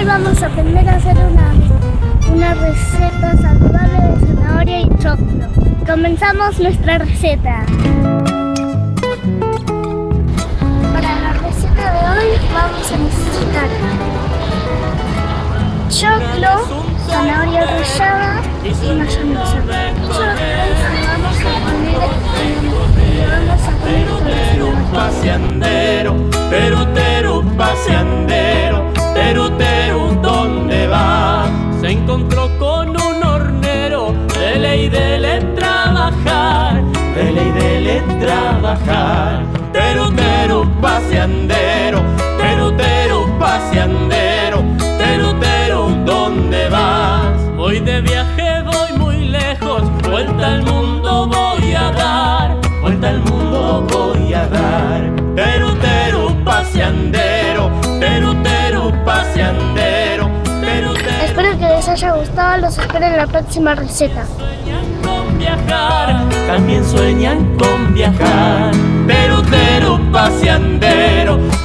vamos a aprender a hacer una receta saludable de zanahoria y choclo. Comenzamos nuestra receta. Para la receta de hoy vamos a necesitar choclo, zanahoria rallada y mayonesa. Paseandero, teru teru paseandero, teru teru, ¿dónde vas? Se encontró con un hornero, dele trabajar, dele trabajar. Teru teru paseandero, teru teru paseandero, teru teru, ¿dónde vas? Voy de viaje, voy muy lejos, vuelta al mundo voy a dar, vuelta al mundo voy a dar. Teru teru paseandero, teru teru paseandero, teru teru. Espero que les haya gustado, los espero en la próxima receta. Sueñan con viajar, también sueñan con viajar. Teru teru paseandero,